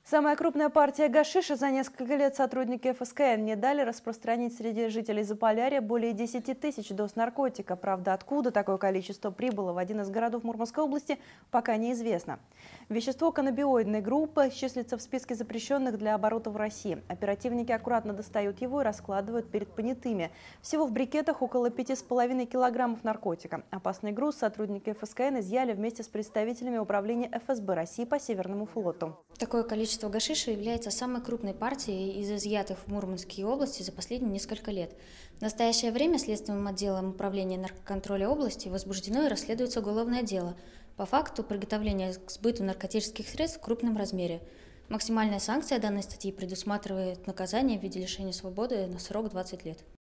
Самая крупная партия гашиша за несколько лет сотрудники ФСКН не дали распространить среди жителей Заполярья более 10 тысяч доз наркотика. Правда, откуда такое количество прибыло в один из городов Мурманской области, пока неизвестно. Вещество каннабиоидной группы числится в списке запрещенных для оборота в России. Оперативники аккуратно достают его и раскладывают перед понятыми. Всего в брикетах около 5,5 килограммов наркотика. Опасный груз сотрудники ФСКН изъяли вместе с представителями управления ФСБ России по Северному флоту. Такое количество гашиша является самой крупной партией из изъятых в Мурманской области за последние несколько лет. В настоящее время Следственным отделом управления наркоконтроля области возбуждено и расследуется уголовное дело по факту приготовления к сбыту наркотических средств в крупном размере. Максимальная санкция данной статьи предусматривает наказание в виде лишения свободы на срок 20 лет.